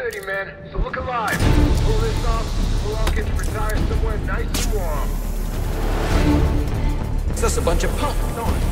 4:30, man. So look alive. Pull this off, we'll all get to retire somewhere nice and warm. It's just a bunch of punk, don't it?